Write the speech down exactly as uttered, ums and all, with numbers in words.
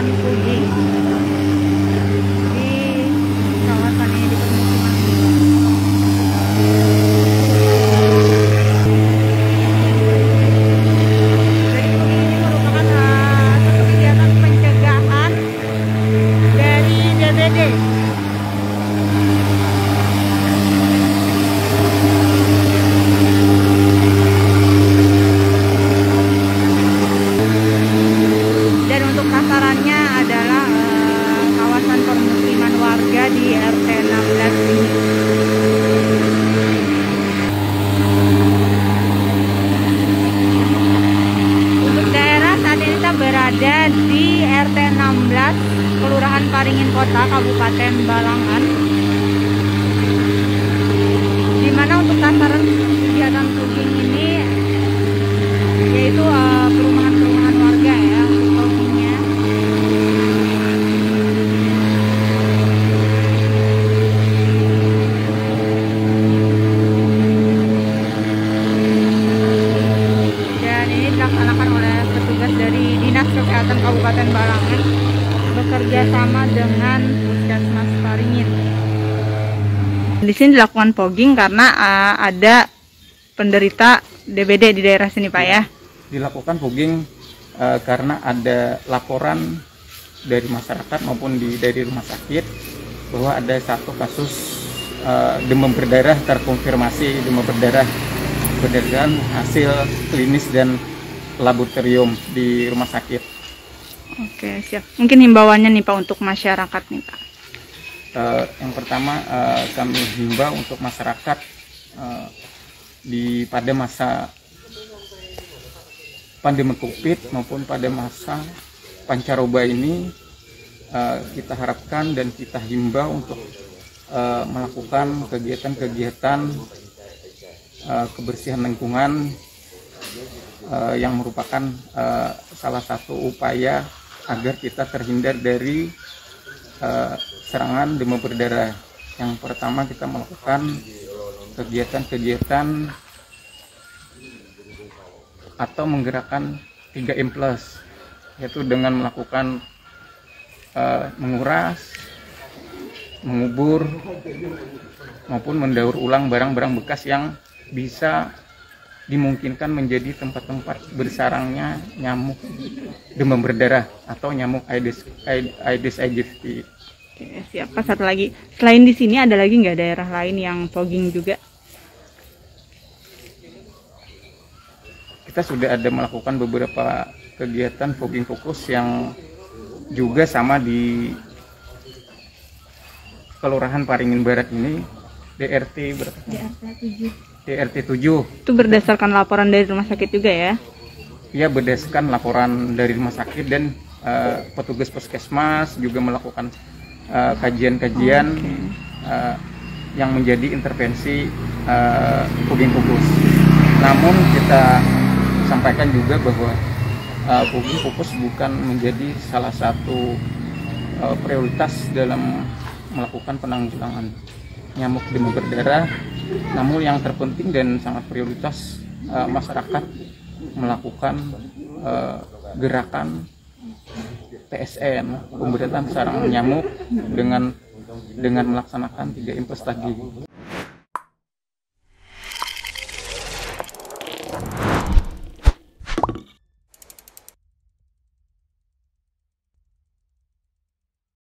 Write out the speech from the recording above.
Kelurahan Puging di kawasan ini, di permukiman ini. Jadi Puging ini merupakan uh, satu kegiatan pencegahan dari D B D. Sasarannya adalah uh, kawasan permukiman warga di R T enam belas ini. Untuk daerah saat ini kita berada di R T enam belas Kelurahan Paringin Kota, Kabupaten Balangan, dimana untuk sasaran kegiatan Puging ini yaitu uh, perumahan-perumahan warga ya. Dilaksanakan oleh petugas dari Dinas Kesehatan Kabupaten Balangan bekerja sama dengan Puskesmas Paringin. Di sini dilakukan fogging karena uh, ada penderita D B D di daerah sini, Pak ya. Dilakukan fogging uh, karena ada laporan dari masyarakat maupun di dari rumah sakit bahwa ada satu kasus uh, demam berdarah terkonfirmasi demam berdarah berdasarkan hasil klinis dan laboratorium di rumah sakit. Oke, siap. Mungkin himbauannya nih Pak untuk masyarakat nih Pak. Uh, yang pertama uh, kami himbau untuk masyarakat uh, di pada masa pandemi COVID maupun pada masa pancaroba ini, uh, kita harapkan dan kita himbau untuk uh, melakukan kegiatan-kegiatan uh, kebersihan lingkungan Uh, yang merupakan uh, salah satu upaya agar kita terhindar dari uh, serangan demam berdarah. Yang pertama kita melakukan kegiatan-kegiatan atau menggerakkan tiga M plus, yaitu dengan melakukan uh, menguras, mengubur maupun mendaur ulang barang-barang bekas yang bisa dimungkinkan menjadi tempat-tempat bersarangnya nyamuk demam berdarah atau nyamuk Aedes Aedes aegypti. Oke, siapa satu lagi? Selain di sini ada lagi nggak daerah lain yang fogging juga? Kita sudah ada melakukan beberapa kegiatan fogging fokus yang juga sama di Kelurahan Paringin Barat ini, D R T berapa? D R T tujuh. D R T tujuh. Itu berdasarkan laporan dari rumah sakit juga ya? Iya, berdasarkan laporan dari rumah sakit dan uh, petugas puskesmas juga melakukan kajian-kajian uh, okay. uh, yang menjadi intervensi uh, fogging fokus. Namun kita sampaikan juga bahwa uh, fogging fokus bukan menjadi salah satu uh, prioritas dalam melakukan penanggulangan nyamuk demam berdarah. Namun yang terpenting dan sangat prioritas uh, masyarakat melakukan uh, gerakan P S N, pemberantasan sarang nyamuk, dengan dengan melaksanakan tiga M plus tadi.